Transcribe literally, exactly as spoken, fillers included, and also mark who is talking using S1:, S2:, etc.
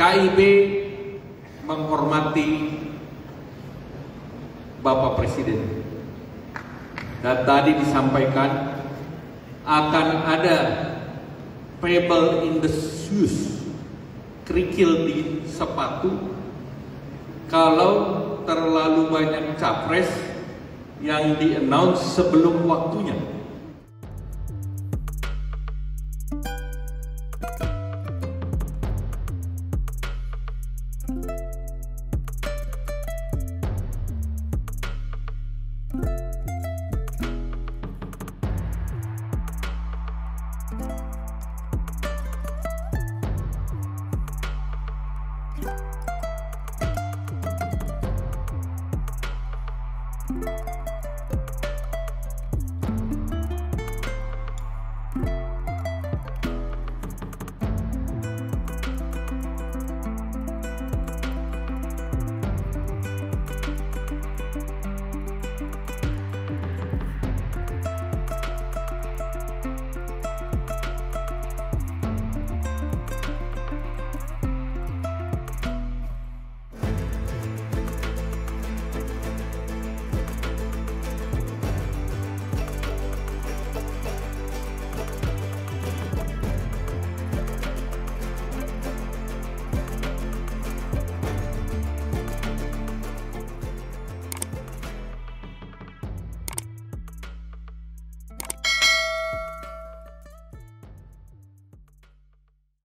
S1: I B menghormati Bapak Presiden. Dan tadi disampaikan akan ada pebble in the shoes, kerikil di sepatu, kalau terlalu banyak capres yang di-announce sebelum waktunya.
S2: Thank you.